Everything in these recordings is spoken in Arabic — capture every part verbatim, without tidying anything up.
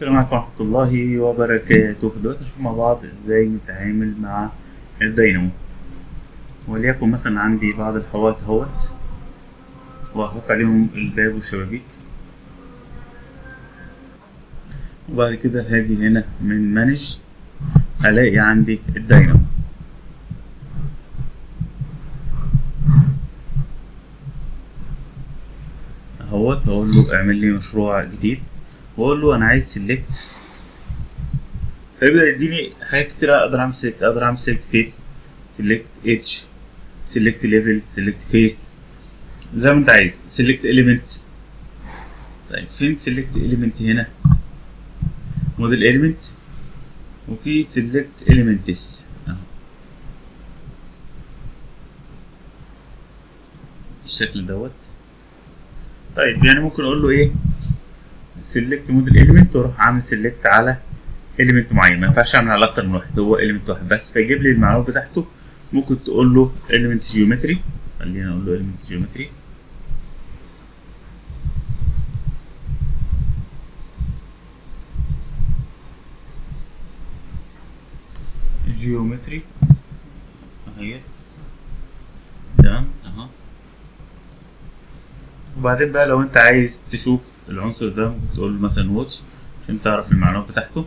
السلام عليكم ورحمة الله وبركاته. دلوقتي نشوف مع بعض ازاي نتعامل مع الدينامو. وليكن مثلا عندي بعض الحوائط اهوت وهحط عليهم الباب والشبابيك، وبعد كده هاجي هنا من مانج هلاقي عندي الدينامو اهوت. هقول له اعمل لي مشروع جديد واقول له انا عايز سيلكت، فيبدأ يديني حاجات كتير اقدر اعمل سيلكت. اقدر اعمل سيلكت فيس، سيلكت اتش، سيلكت ليفل، سيلكت فيس، زي ما انت عايز. سيلكت اليمنت. طيب فين سيلكت اليمنت؟ هنا موديل اليمنت وفي سيلكت اليمنتس اهو بالشكل دوت. طيب يعني ممكن اقول له ايه، سيلكت موديل اليمنت واروح عامل سيلكت على اليمنت معين. ما ينفعش اعمل على اكتر من واحد، هو اليمنت واحد بس فيجيب لي المعلومات بتاعته. ممكن تقول له اليمنت جيومتري، خلينا نقول له اليمنت جيومتري. جيومتري اهي تمام اهو. وبعدين بقى لو انت عايز تشوف العنصر ده ممكن تقول له مثلا واتش عشان تعرف المعلومات بتاعته.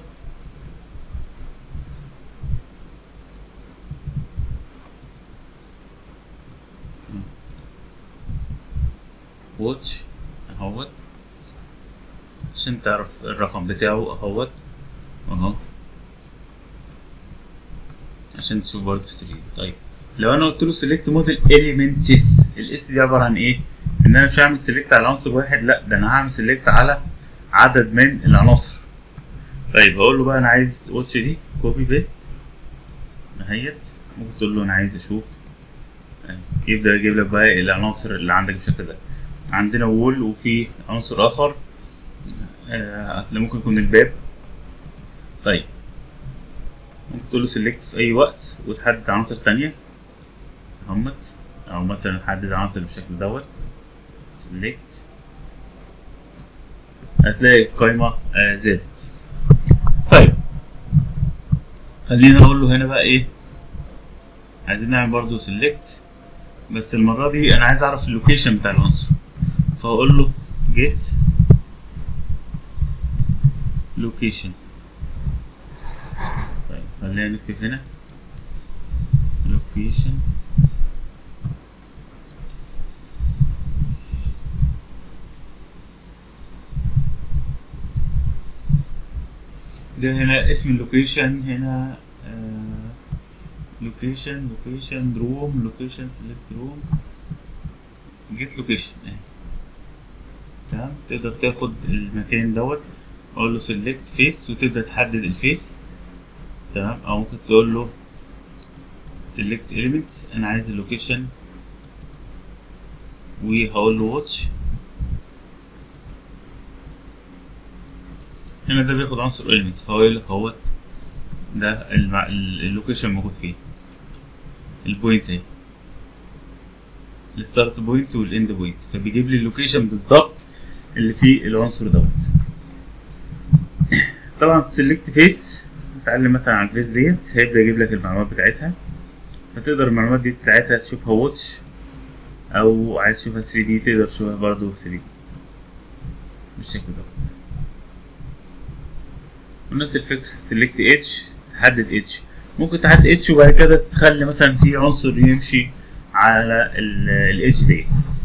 واتش اهوت عشان تعرف الرقم بتاعه اهوت اهو عشان تشوف برضه في ثري دي. طيب لو انا قلت له سيلكت موديل اليمنتس، الاس دي عباره عن ايه؟ ان انا مش هعمل سيلكت على عنصر واحد، لا ده انا هعمل سيلكت على عدد من العناصر. طيب هقول له بقى انا عايز واتش دي كوبي بيست اهيت. ممكن تقول له انا عايز اشوف، يبدا يجيب لك بقى العناصر اللي عندك بالشكل ده. عندنا وول وفي عنصر اخر آه ممكن يكون الباب. طيب ممكن تقول له سيلكت في اي وقت وتحدد عناصر تانية اهمت، او مثلا حدد عناصر بالشكل دوت سيلكت، هتلاقي القايمة آه زادت. طيب خلينا اقول له هنا بقى ايه، عايزين نعمل برضو سيلكت بس المرة دي انا عايز اعرف اللوكيشن بتاع العنصر، فاقول له جيت لوكيشن. طيب خلينا نكتب هنا لوكيشن ده. هنا اسم اللوكيشن هنا لوكيشن لوكيشن روم لوكيشن سيلكت روم جيت لوكيشن اهي تمام. تقدر تاخد المكان دوت اقول له سيلكت فيس وتبدا تحدد الفيس تمام، او ممكن تقول له سيلكت اليمنتس انا عايز اللوكيشن وهقول له واتش. هنا ده بياخد عنصر اليمنت فهو يقول لك اهوت ده اللوكيشن موجود فيه. البوينت اهي الستارت بوينت والاند بوينت، فبيجيب لي اللوكيشن بالظبط اللي فيه العنصر دوت. طبعا سيلكت فيس نتعلم مثلا عن الفيس ديت هيبدا يجيب لك المعلومات بتاعتها، فتقدر المعلومات دي بتاعتها تشوفها واتش، او عايز تشوفها ثري دي تقدر تشوفها برضه ثري دي بالشكل دوت. ونفس الفكرة سيلكت اتش تحدد اتش، ممكن تحدد اتش وبعد كده تخلي مثلا في عنصر يمشي على الاتش ديت.